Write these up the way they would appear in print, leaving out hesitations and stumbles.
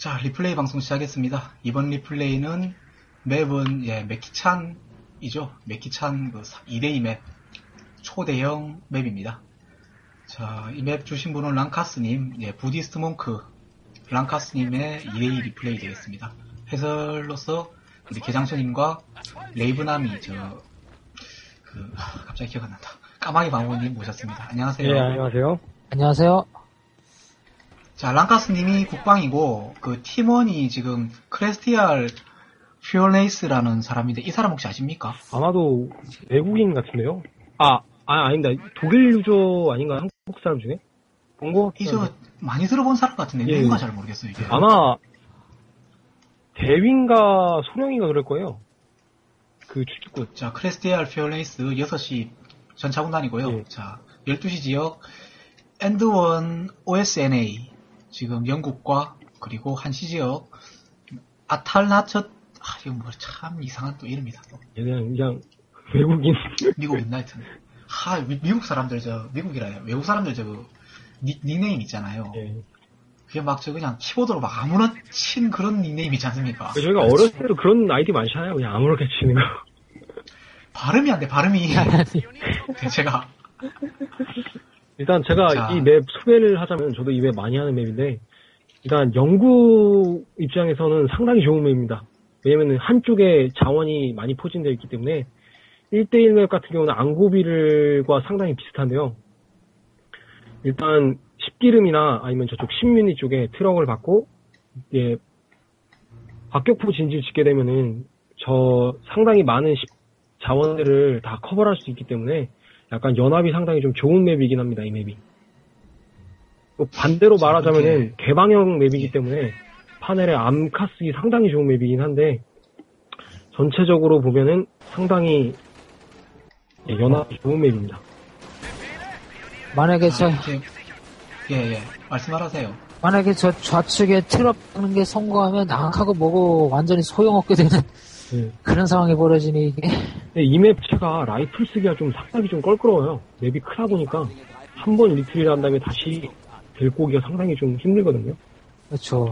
자, 리플레이 방송 시작했습니다. 이번 리플레이는 맵은 메키찬이죠. 메키찬 2대2 맵, 초대형 맵입니다. 자, 이 맵 주신 분은 랑카스님, 부디스트 몽크 랑카스님의 2대2 리플레이 되겠습니다. 해설로서 우리 개장천님과 레이브남이 갑자기 기억 안 난다. 까마귀 방어님 모셨습니다. 안녕하세요. 네, 안녕하세요. 안녕하세요. 자, 랑카스님이 국방이고, 팀원이 지금 크레스티알 퓨어레이스라는 사람인데, 이 사람 혹시 아십니까? 아마도 외국인 같은데요? 아닙니다. 독일 유저 아닌가? 한국 사람 중에? 많이 들어본 사람 같은데, 예. 누군가 잘 모르겠어요, 이게. 아마, 대윈가 소령인가 그럴 거예요. 그 출직군. 자, 크레스티알 퓨어레이스 6시 전차군단이고요. 예. 자, 12시 지역, 엔드원 OSNA. 지금 영국과, 그리고 한시 지역, 아탈나처, 이건 참 이상한 또 이름이다, 또. 그냥, 외국인. 미국인나 하여튼. 미국 사람들 외국 사람들 닉네임 있잖아요. 예. 그게 그냥 키보드로 아무나 친 그런 닉네임 있지 않습니까? 저희가 어렸을 때도 그런 아이디 많잖아요. 그냥 아무렇게 치는 거. 발음이 안 돼, 발음이. 제가. 일단 제가 자. 이 맵 소개를 하자면 저도 이 맵 많이 하는 맵인데 일단 영국 입장에서는 상당히 좋은 맵입니다. 왜냐면은 한쪽에 자원이 많이 포진되어 있기 때문에 1대1 맵 같은 경우는 앙고비를과 상당히 비슷한데요. 일단 10기름이나 아니면 저쪽 10유닛 쪽에 트럭을 받고 박격포 진지를 짓게 되면은 상당히 많은 자원들을 다 커버할 수 있기 때문에 약간 연합이 상당히 좀 좋은 맵이긴 합니다, 이 맵이. 또 반대로 말하자면은 개방형 맵이기 때문에 파넬의 암카 쓰기 상당히 좋은 맵이긴 한데 전체적으로 보면은 상당히 연합이 좋은 맵입니다. 만약에 말씀하세요. 만약에 저 좌측에 트럭 하는 게 성공하면 낭하고 뭐고 완전히 소용없게 되는 그런 상황이 벌어지니 이게. 이 맵 자체가 라이플 쓰기가 좀 상당히 좀 껄끄러워요. 맵이 크다 보니까 한 번 리트리를 한 다음에 다시 데리고 오기가 상당히 좀 힘들거든요. 그렇죠.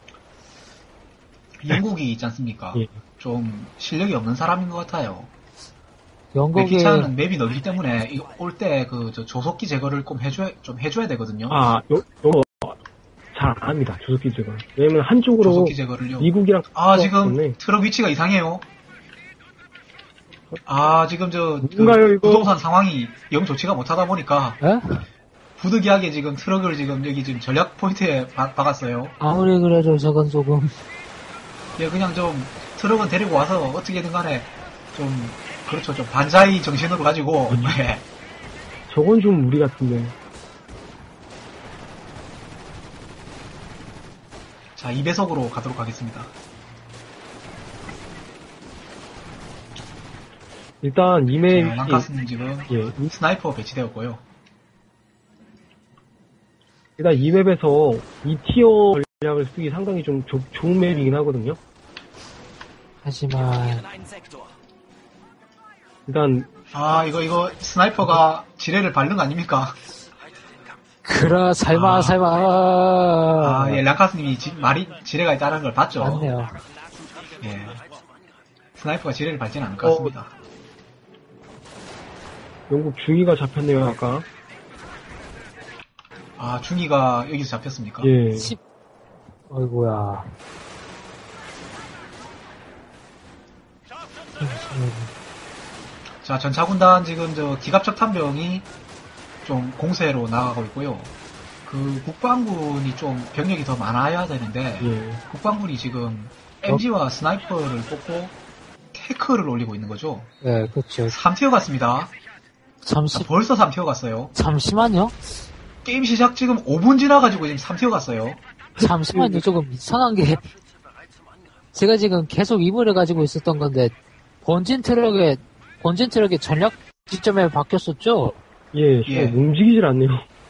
영국이 있지 않습니까? 예. 좀 실력이 없는 사람인 것 같아요. 영국이 메키차는 맵이 넓기 때문에 올 때 조속기 제거를 꼭 해줘야 되거든요. 요거 잘 안 합니다. 조속기 제거. 왜냐면 한쪽으로 조속기 제거를요. 미국이랑 지금 때문에. 트럭 위치가 이상해요. 지금 뭔가요, 이거? 부동산 상황이 영 좋지가 못하다 보니까 에? 부득이하게 지금 트럭을 여기 전략 포인트에 박았어요. 아무리 그래도 저건 조금 그냥 트럭은 데리고 와서 어떻게든 간에 좀 반자이 정신으로 가지고 저건 좀 무리 같은데. 자, 2배속으로 가도록 하겠습니다. 일단 이 맵이 랑카스님 지금 스나이퍼 배치되었고요. 일단 이 맵에서 이 티어 전략을 쓰기 상당히 좀 좋은 맵이긴 하거든요. 하지만 일단 이거 스나이퍼가 지뢰를 밟는 거 아닙니까? 설마 랑카스님이 말이 지뢰가 있다는 걸 봤죠? 맞네요. 예. 스나이퍼가 지뢰를 밟지는 않을 것 같습니다. 영국 중위가 잡혔네요, 아까. 중위가 여기서 잡혔습니까? 예. 어이구야. 자, 전차군단 지금 기갑적 탐병이 좀 공세로 나가고 있고요. 국방군이 좀 병력이 더 많아야 되는데, 국방군이 지금 MG와 스나이퍼를 뽑고 테크를 올리고 있는 거죠. 네, 그렇죠. 3티어 갔습니다. 벌써 3티어 갔어요. 잠시만요. 게임 시작 지금 5분 지나가지고 지금 3티어 갔어요. 잠시만요. 조금 이상한 게 제가 지금 계속 입을 해가지고 있었던 건데 본진 트럭의 전략 지점에 바뀌었었죠? 예. 움직이질 않네요.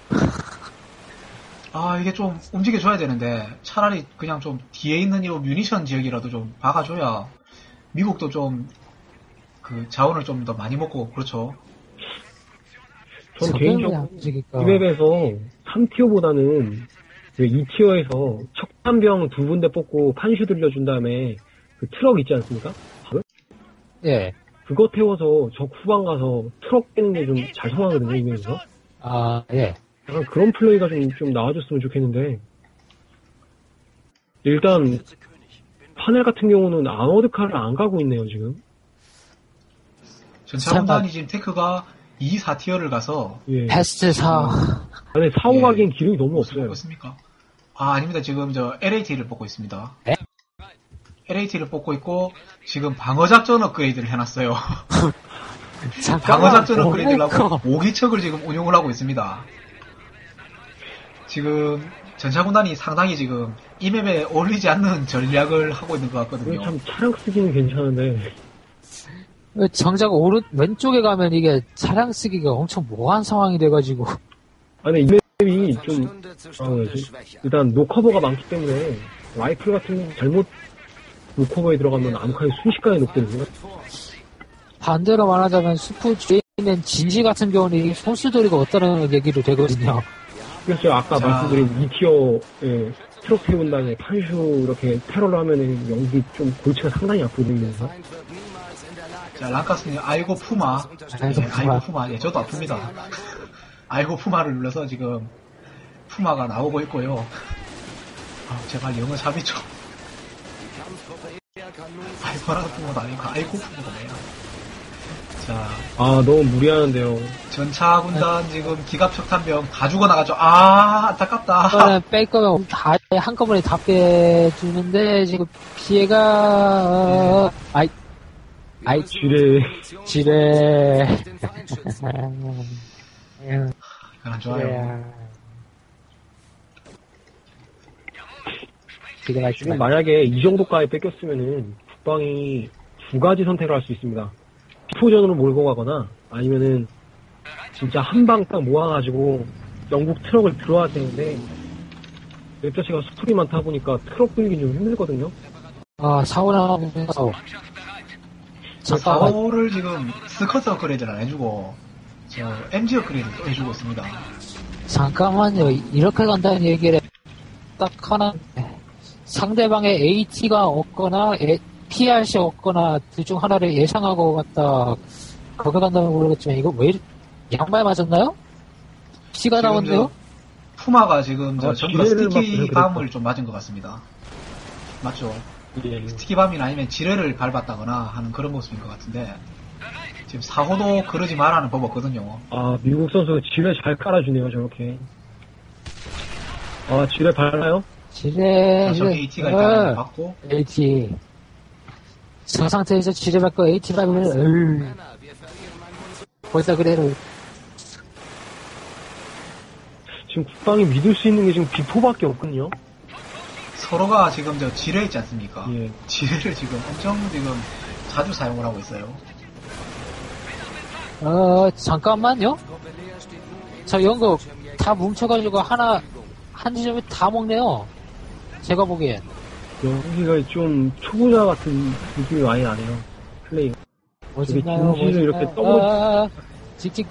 이게 좀 움직여줘야 되는데 차라리 그냥 좀 뒤에 있는 이 뮤니션 지역이라도 좀 박아줘야 미국도 좀 자원을 좀 더 많이 먹고 그렇죠. 전 개인적으로 이 맵에서 3티어보다는 2티어에서 척탄병 2군데 뽑고 판슈 들려준 다음에 그 트럭 있지 않습니까? 예. 그거 태워서 적 후방 가서 트럭 빼는 게 좀 잘 통하거든요, 이면에서. 아, 예. 약간 그런 플레이가 좀 나와줬으면 좋겠는데. 일단, 파넬 같은 경우는 아머드카를 안 가고 있네요, 지금. 전차군단이 지금 테크가 2, 4티어를 가서. 예. 베스트 4. 아니, 4, 5 가기엔 기름이 너무 무엇을 없어요. 뽑고 있습니까? 아, 아닙니다. 지금 LAT를 뽑고 있습니다. 에? LAT를 뽑고 있고, 지금 방어작전 업그레이드를 해놨어요. 잠깐만. 방어작전 업그레이드를 하고, 5기척을 지금 운용을 하고 있습니다. 지금, 전차군단이 상당히 지금, 이 맵에 어울리지 않는 전략을 하고 있는 것 같거든요. 참 차량 쓰기는 괜찮은데. 정작 왼쪽에 가면 이게 차량 쓰기가 엄청 모호한 상황이 돼가지고. 아니, 이 맵이 좀, 일단 노커버가 많기 때문에, 라이플 같은 거 잘못 노커버에 들어가면 암칸이 순식간에 녹거든요. 반대로 말하자면 수프 뒤에 있는 진지 같은 경우는 이 손수돌이가 없다는 얘기도 되거든요. 그래서 제가 아까 말씀드린 2티어에 트럭 태운 다음에 판슈 이렇게 테러를 하면은 연기 좀 골치가 상당히 아프거든요. 자, 랑카스님, 아이고 푸마. 아이고 푸마. 예, 저도 아픕니다. 아이고 푸마를 눌러서 지금, 푸마가 나오고 있고요. 제발 영어 삽입 좀. 아이고라고 푸마도 아니고, 아이고 푸마가 뭐야. 자. 너무 무리하는데요. 전차군단 지금 기갑척탄병 다 죽어나가죠. 안타깝다. 이거는 뺄 거면 다, 한꺼번에 다 빼주는데, 지금 피해가, 지뢰. 안 좋아요. 지금 만약에 이 정도까지 뺏겼으면은 국방이 두 가지 선택을 할 수 있습니다. 피포전으로 몰고 가거나 아니면은 진짜 한 방 딱 모아가지고 영국 트럭을 들어와야 되는데 웹자체가 스토리 많다 보니까 트럭 끌기 좀 힘들거든요. 사고나면서 4호를 지금 스커트 업그레이드를 안 해주고 MG 업그레이드를 해주고 있습니다. 잠깐만요. 이렇게 간다는 얘기를 딱 하나 상대방의 AT가 없거나 PRC 없거나 둘 중 하나를 예상하고 갔다 거기 간다면 모르겠지만 이거 왜 양말 맞았나요? 피가 나왔네요? 푸마가 지금 전부 다 스티키 밤을 좀 맞은 것 같습니다. 맞죠? 예. 스티키 밤이나 아니면 지뢰를 밟았다거나 하는 그런 모습인 것 같은데 지금 사고도 그러지 말라는 법 없거든요. 미국 선수가 지뢰 잘 깔아주네요, 저렇게. 지뢰 밟나요? 지뢰. 저기 AT가 일단 맞고. AT. 저 상태에서 지뢰 밟고 AT 밟으면, 벌써 그래로. 지금 국방이 믿을 수 있는 게 지금 비포밖에 없거든요. 서로가 지금 지뢰 있지 않습니까? 예. 지뢰를 지금 엄청 지금 자주 사용을 하고 있어요. 잠깐만요. 저 연극 다 뭉쳐가지고 한 지점에 다 먹네요. 제가 보기엔. 여기가 좀 초보자 같은 느낌이 많이 나네요. 플레이가. 멋있나요? 진지를 이렇게 떠고 직직.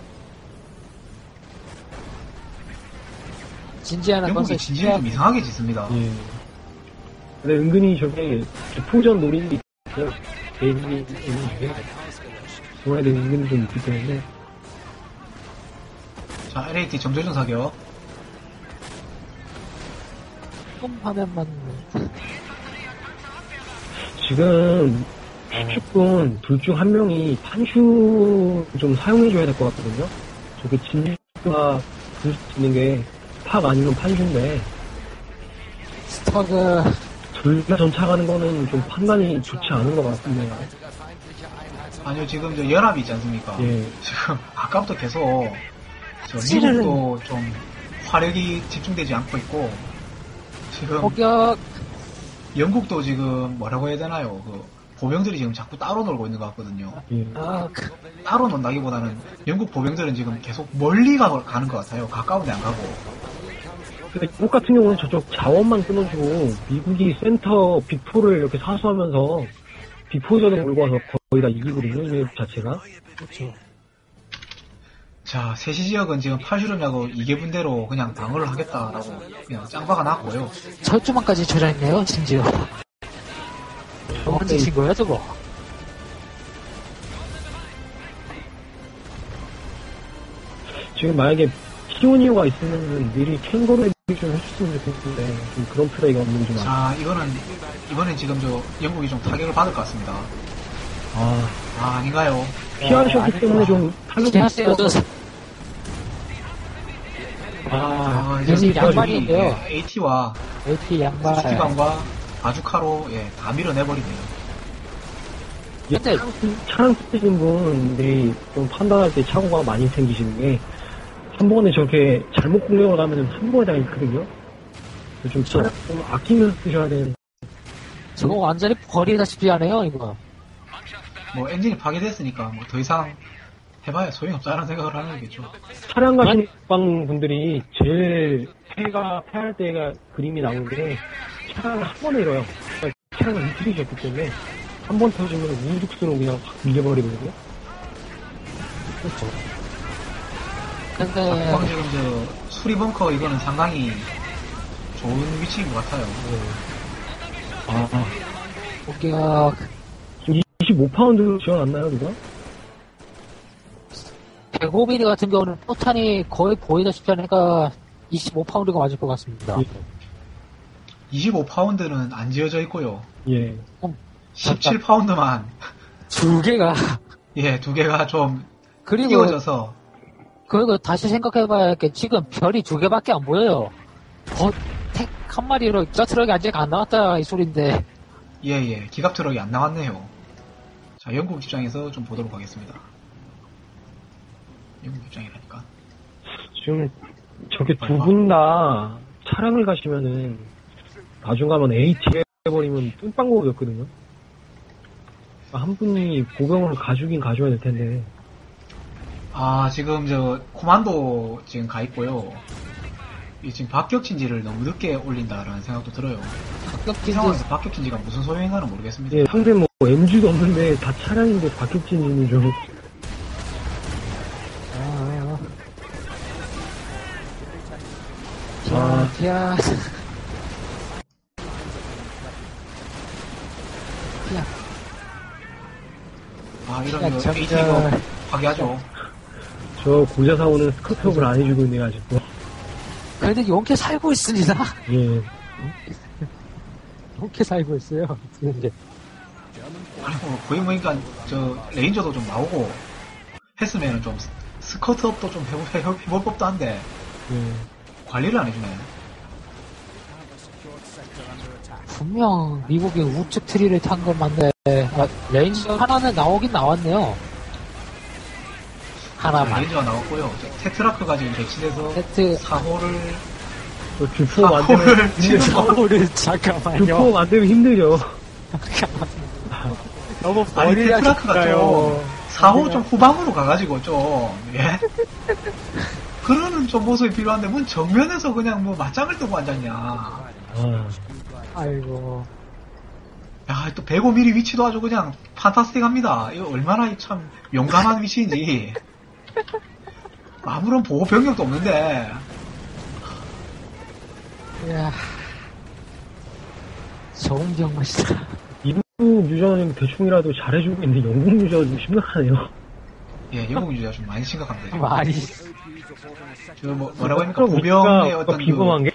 진지하나 영국이 진지를 좀 이상하게 짓습니다. 예. 근데 은근히 저게 포전 노린이 있어요. 개인이 있는 게. 그거에 대해 은근히 좀 있기 때문에. 자, LAT 정조준 사격. 조금 화면만. 지금 추측군 둘 중 한 명이 판슈 좀 사용해줘야 될 것 같거든요. 저게 진주가 부를 수 있는 게 팍 아니면 판슈인데 스타그 둘 다 전차 가는 거는 좀 판단이 좋지 않은 것 같습니다. 아니요, 지금 연합이 있지 않습니까? 예. 지금 아까부터 계속 미국도 좀 화력이 집중되지 않고 있고 지금 폭격. 영국도 지금 뭐라고 해야 되나요? 보병들이 지금 자꾸 따로 놀고 있는 것 같거든요. 예. 따로 논다기보다는 영국 보병들은 지금 계속 멀리 가는 것 같아요. 가까운 데 안 가고. 근데 미국 같은 경우는 저쪽 자원만 끊어주고 미국이 센터 빅4를 이렇게 사수하면서 빅4전을 몰고 와서 거의 다 이기거든요, 이 자체가. 그렇죠. 자, 세시 지역은 지금 팔슈름야구 2개 분대로 그냥 방어를 하겠다라고 그냥 짱박아 놨고요. 철조망까지 조작했네요, 심지어. 언제 친 거야, 저거? 지금 만약에 키오니오가 있으면 미리 캥거루를 좀 해줬으면 좋겠는데 좀 그런 플레이가 없는 좀 자, 이번엔 지금 영국이 좀 타격을 받을 것 같습니다. 아닌가요? 피하셨기 때문에 좀 타격이 피하세요, 이제 양말인데요. AT와 AT 양말. 스티방과 바주카로 다 밀어내버리네요. 근데 차량 쓰시는 분들이 좀 판단할 때 착오가 많이 생기시는 게 한 번에 저렇게 잘못 공격을 하면 한 번에 다 있거든요. 좀 차량 좀 아끼면서 쓰셔야 되는. 저거 완전히 버리다시피 하네요, 이거. 뭐 엔진이 파괴됐으니까 뭐 더 이상 해봐야 소용없다는 생각을 하는 거겠죠. 차량 가시는 국방분들이 제일 패할 때가 그림이 나오는데 차량을 한 번에 잃어요. 그러니까 차량을 이틀이셨기 때문에 한 번 터지면 우후죽순으로 그냥 확 밀려버리거든요. 그렇죠. 근데, 국방 지금 수리벙커 이거는 상당히 좋은 위치인 것 같아요. 공격, 25파운드 지원 안 나요, 누가? 105mm 같은 경우는 포탄이 거의 보이다시피 하니까 25파운드가 맞을 것 같습니다. 25파운드는 안 지어져 있고요. 예. 17파운드만 두 개가. 두 개가 좀 그리고, 끼워져서 그리고 다시 생각해봐야 게 지금 별이 두 개밖에 안 보여요. 택 한 마리로 저 트럭이 아직 안 나왔다 이 소린데. 기갑 트럭이 안 나왔네요. 자, 영국 입장에서 좀 보도록 하겠습니다. 영국 입장이라니까. 지금 저게 두 분 다 차량을 가시면은 나중 가면 AT 해버리면 뚱빵곡이었거든요. 한 분이 보병을 가주긴 가줘야 될 텐데. 지금 코만도 지금 가 있고요. 지금 박격진지를 너무 늦게 올린다라는 생각도 들어요. 이 상황에서 박격진지가 무슨 소용인가는 모르겠습니다. 예, 상대 뭐 MG도 없는데 다 차량인데 박격진지는 좀. 야. 이러면 AT가 파괴하죠. 저 고자사오는 스커트업을 안 해주고 있네요, 아직도. 그래도 용케 살고 있습니다. 예. 용케 살고 있어요. 근데. 거의 그러니까 레인저도 좀 나오고 했으면 좀 스커트업도 좀 해볼 법도 한데 관리를 안 해주네. 분명 미국이 우측 트리를 탄 건 맞네. 레인저 하나는 나오긴 나왔네요. 하나만. 레인저가 나왔고요. 테트라크가 지금 배치돼서 사호를 주포 만들면 사호를 잠깐만요. 주포 만들면 힘들죠. 너무 테트라크가 좀 사호 좀 후방으로 가가지고 그러는 좀 모습이 필요한데 뭔 정면에서 그냥 뭐 맞짱을 뜨고 앉았냐. 아이고. 야, 또 105mm 위치도 아주 그냥 판타스틱합니다. 이거 얼마나 참 용감한 위치인지. 아무런 보호 병력도 없는데. 이야. 좋은 경험이다. 미국 유저는 대충이라도 잘해주고 있는데 영국 유저가 좀 심각하네요. 영국 유저가 좀 많이 심각합니다. 많이. 뭐라고 합니까? 보병의 어떤 비범한 게?